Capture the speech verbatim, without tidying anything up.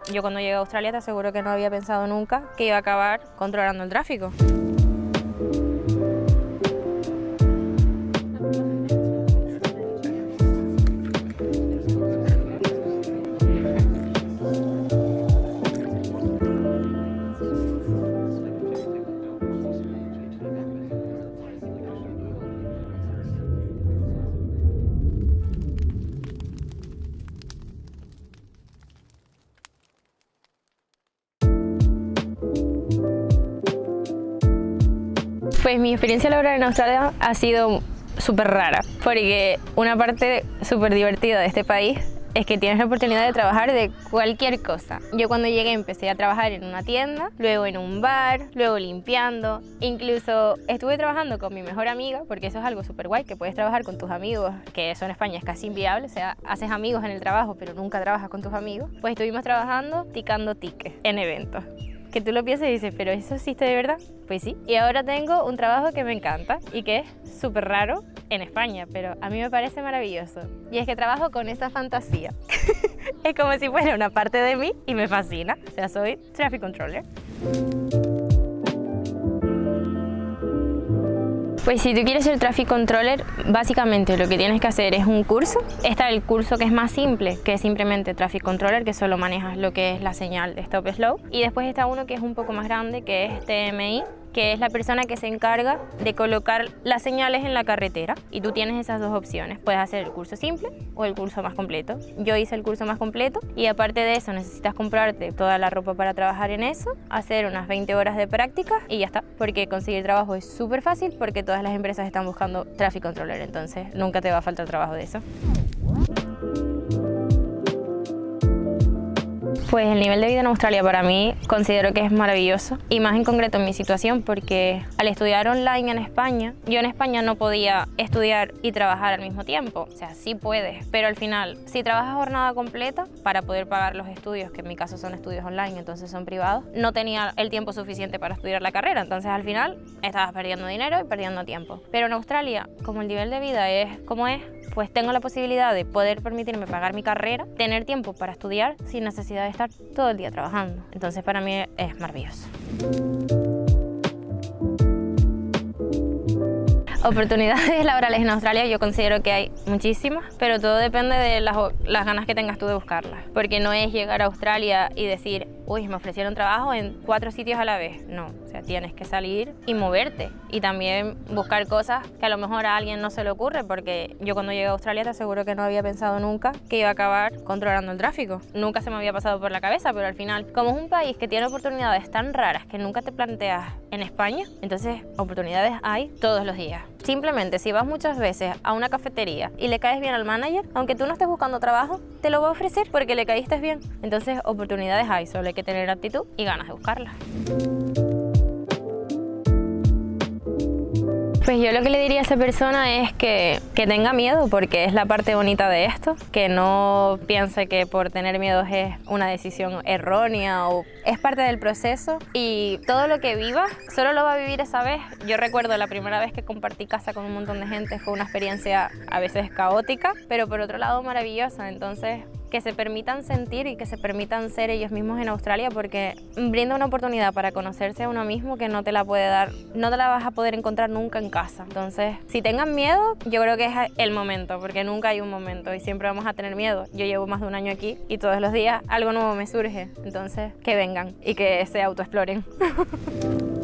Yo cuando llegué a Australia te aseguro que no había pensado nunca que iba a acabar controlando el tráfico. Pues mi experiencia laboral en Australia ha sido súper rara, porque una parte súper divertida de este país es que tienes la oportunidad de trabajar de cualquier cosa. Yo cuando llegué empecé a trabajar en una tienda, luego en un bar, luego limpiando, incluso estuve trabajando con mi mejor amiga, porque eso es algo súper guay, que puedes trabajar con tus amigos, que eso en España es casi inviable, o sea, haces amigos en el trabajo, pero nunca trabajas con tus amigos. Pues estuvimos trabajando ticando tickets en eventos. Que tú lo piensas y dices, ¿pero eso existe de verdad? Pues sí. Y ahora tengo un trabajo que me encanta y que es súper raro en España, pero a mí me parece maravilloso. Y es que trabajo con esa fantasía. Es como si fuera una parte de mí y me fascina. O sea, soy traffic controller. Pues si tú quieres ser traffic controller, básicamente lo que tienes que hacer es un curso. Está el curso que es más simple, que es simplemente traffic controller, que solo manejas lo que es la señal de stop slow. Y después está uno que es un poco más grande, que es T M I, que es la persona que se encarga de colocar las señales en la carretera. Y tú tienes esas dos opciones. Puedes hacer el curso simple o el curso más completo. Yo hice el curso más completo y aparte de eso necesitas comprarte toda la ropa para trabajar en eso, hacer unas veinte horas de práctica y ya está. Porque conseguir trabajo es súper fácil porque todas las empresas están buscando traffic controller, entonces nunca te va a faltar trabajo de eso. Pues el nivel de vida en Australia para mí considero que es maravilloso y más en concreto en mi situación porque al estudiar online en España, yo en España no podía estudiar y trabajar al mismo tiempo, o sea, sí puedes, pero al final si trabajas jornada completa para poder pagar los estudios, que en mi caso son estudios online, entonces son privados, no tenía el tiempo suficiente para estudiar la carrera, entonces al final estabas perdiendo dinero y perdiendo tiempo. Pero en Australia, como el nivel de vida es como es, pues tengo la posibilidad de poder permitirme pagar mi carrera, tener tiempo para estudiar sin necesidad de estar todo el día trabajando. Entonces para mí es maravilloso. Oportunidades laborales en Australia yo considero que hay muchísimas, pero todo depende de las, las ganas que tengas tú de buscarlas. Porque no es llegar a Australia y decir, uy, me ofrecieron trabajo en cuatro sitios a la vez. No, o sea, tienes que salir y moverte y también buscar cosas que a lo mejor a alguien no se le ocurre, porque yo cuando llegué a Australia te aseguro que no había pensado nunca que iba a acabar controlando el tráfico. Nunca se me había pasado por la cabeza, pero al final, como es un país que tiene oportunidades tan raras que nunca te planteas en España, entonces oportunidades hay todos los días. Simplemente si vas muchas veces a una cafetería y le caes bien al manager, aunque tú no estés buscando trabajo, te lo va a ofrecer porque le caíste bien. Entonces oportunidades hay, solo hay que tener actitud y ganas de buscarlas. Pues yo lo que le diría a esa persona es que, que tenga miedo, porque es la parte bonita de esto, que no piense que por tener miedo es una decisión errónea o es parte del proceso y todo lo que viva solo lo va a vivir esa vez. Yo recuerdo la primera vez que compartí casa con un montón de gente, fue una experiencia a veces caótica, pero por otro lado maravillosa, entonces que se permitan sentir y que se permitan ser ellos mismos en Australia porque brinda una oportunidad para conocerse a uno mismo que no te la puede dar, no te la vas a poder encontrar nunca en casa. Entonces, si tengan miedo, yo creo que es el momento, porque nunca hay un momento y siempre vamos a tener miedo. Yo llevo más de un año aquí y todos los días algo nuevo me surge, entonces que vengan y que se autoexploren.